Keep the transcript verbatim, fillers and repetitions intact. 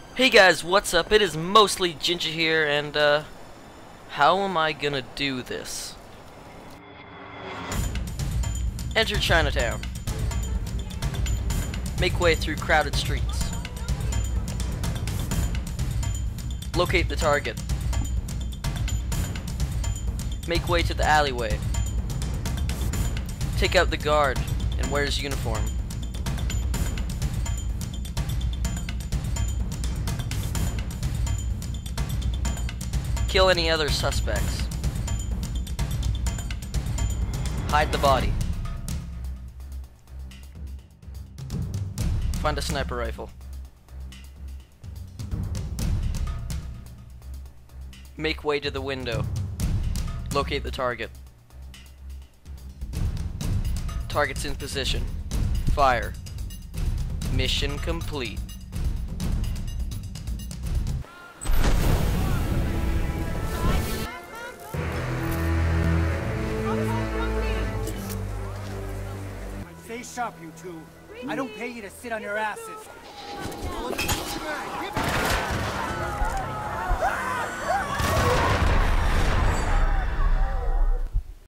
Hey guys, what's up? It is MostlyGinger here, and uh, how am I gonna do this? Enter Chinatown. Make way through crowded streets. Locate the target. Make way to the alleyway. Take out the guard and wear his uniform. Kill any other suspects. Hide the body. Find a sniper rifle. Make way to the window. Locate the target. Target's in position. Fire. Mission complete. Stay sharp, you two. I don't pay you to sit on your asses.